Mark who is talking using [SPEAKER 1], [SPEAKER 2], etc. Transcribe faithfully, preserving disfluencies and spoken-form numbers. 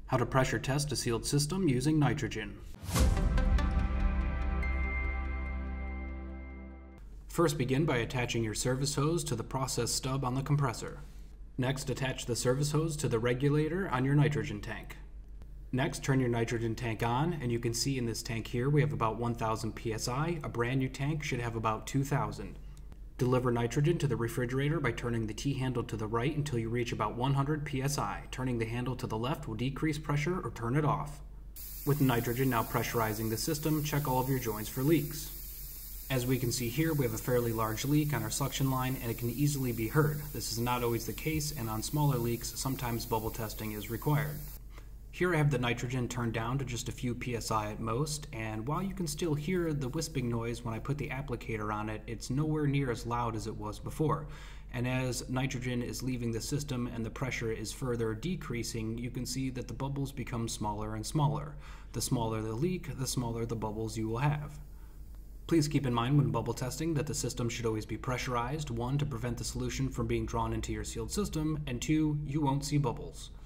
[SPEAKER 1] How to pressure test a sealed system using nitrogen. First, begin by attaching your service hose to the process stub on the compressor. Next, attach the service hose to the regulator on your nitrogen tank. Next, turn your nitrogen tank on, and you can see in this tank here we have about one thousand P S I. A brand new tank should have about two thousand. Deliver nitrogen to the refrigerator by turning the T-handle to the right until you reach about one hundred P S I. Turning the handle to the left will decrease pressure or turn it off. With nitrogen now pressurizing the system, check all of your joints for leaks. As we can see here, we have a fairly large leak on our suction line and it can easily be heard. This is not always the case, and on smaller leaks, sometimes bubble testing is required. Here I have the nitrogen turned down to just a few P S I at most, and while you can still hear the wisping noise when I put the applicator on it, it's nowhere near as loud as it was before. And as nitrogen is leaving the system and the pressure is further decreasing, you can see that the bubbles become smaller and smaller. The smaller the leak, the smaller the bubbles you will have. Please keep in mind when bubble testing that the system should always be pressurized, one, to prevent the solution from being drawn into your sealed system, and two, you won't see bubbles.